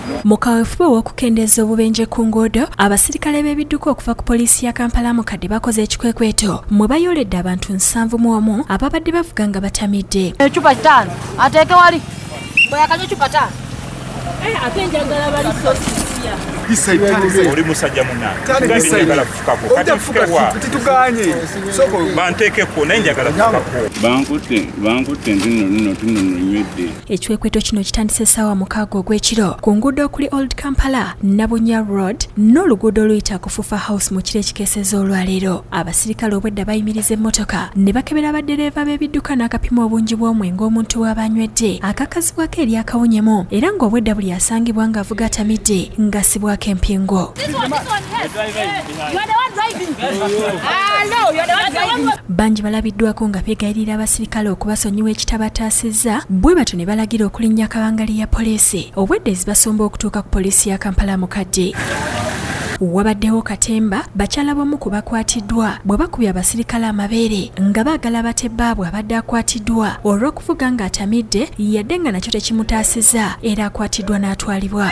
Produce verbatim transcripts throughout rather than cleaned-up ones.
Mukaweefube w'okukendeeza obubenje ku nguudo, abasirikale b'ebidduka okuva ku poliisi ya Kampala mukadde bakoze ekikwekweto mwe bayoledde abantu nsanvu mu omu ababadde bavuga nga batamidde. Ecupa ttaano ateeke wali bwe yakanywa ecupa ttaano. Ate njagala bali sosisiya. Oli musajja munnange. Gandi njagala kufukako. Kati nfukewa. Tituganye. Soko banteekeko naye njagala kufukako. Bankutte bankutte nno nno tuno nywedde. Ekikwekweto kino kitandise essaawa mukaaga ogw'ekiro ku nguudo okuli Old Kampala, Nabunya Road n'oluguudo oluyita ku Fufa House mu kiro ekikeeseza olwaleero. Abasirikale obwedda bayimiriza emmotoka ne bakebera baddereeva b'ebidduka n'akapima obungi bw'omwenge omuntu w'abanywedde akakazibwako eri akawunyemu era ng'obwedda buli asangibwa ng'avuga atamidde ng'assibwako empingo. Bangi balabiddwako nga beegayirira abasirikale okubasonyiwa ekitabataasizza bwe batyo ne balagira okulinnya akabangali ya poliisi obwedda ezibasomba okutuuka ku poliisi ya Kampala mukadde. Wabaddewo katemba bakyala b'omu ku bakwatiddwa bwe bakubye abasirikale amabeere nga baagala batebbaabwe abadde akwatiddwa olw'okuvuga ng'atamidde yadde nga nakyo tekimutaasizza era akwatiddwa n'atwalibwa.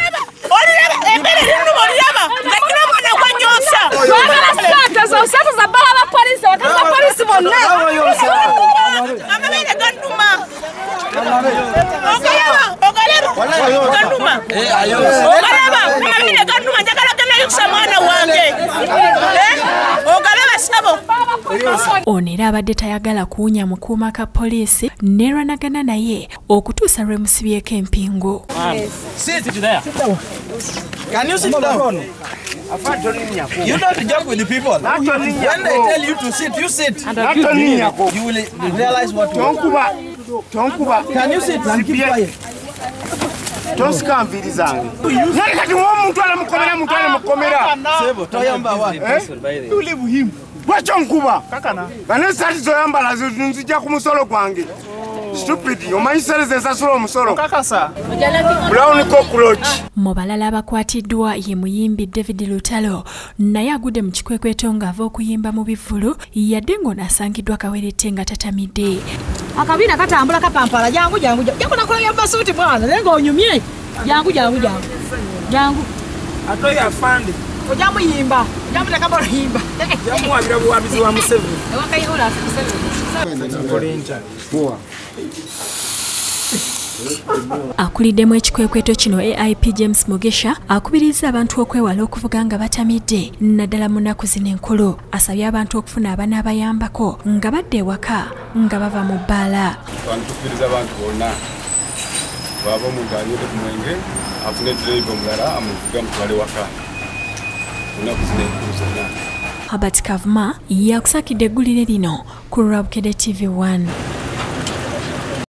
Ono era abadde tayagala kuwunya mukuuma ka poliisi neerwanagana naye okutuusa lwe musibyeko empingo. Can you sit down? You don't jump with the people. When they tell you to sit, you sit. You will realize what to do. Can you sit and keep quiet? Toskamvirizange. Nani kati womuntu ala mukomera muntu ala mukomera. Sebo toyamba wa. You leave him. Wacho nkuba. Kakana. Bane sati zoyambala nzija ku musolo gwange. Stupid, omanyisereze ensasula omusolo. Kakasa. Brown cockroach. Mu balala abakwatiddwa ye muyimbi David Lutalo naye agudde mu kikwekweto ng'ava okuyimba mu bivvulu yadde ng'onaasangiddwa kawerette nga tatamidde. Akabiina katambula kapampala jangu jangu jangu nakola ya basuuti bwana naye ng'onyumye jangu jangu jangu jangu atoye afande ojamu yimba ojamu takabalo yimba jamu wabira buwabizi wa Museveni ewakayihula Museveni kolincha Poa. Akuliddemu ekikwekweto kino A I P James Mugisha akubiriza abantu okwewala okuvuga nga batamidde naddala mu nnaku zino enkulu. Asabye abantu okufuna abaana abayambako nga badde ewaka nga bava mu bbaala. Tukubiriza abantu bonna baba omuntu anywedde ku mwenge afune drive omulala amuvuga mutwale waka nnaku zino enkulu zonna. Herbert Kavuma yakusakidde eggulire lino ku Rabukede T V one.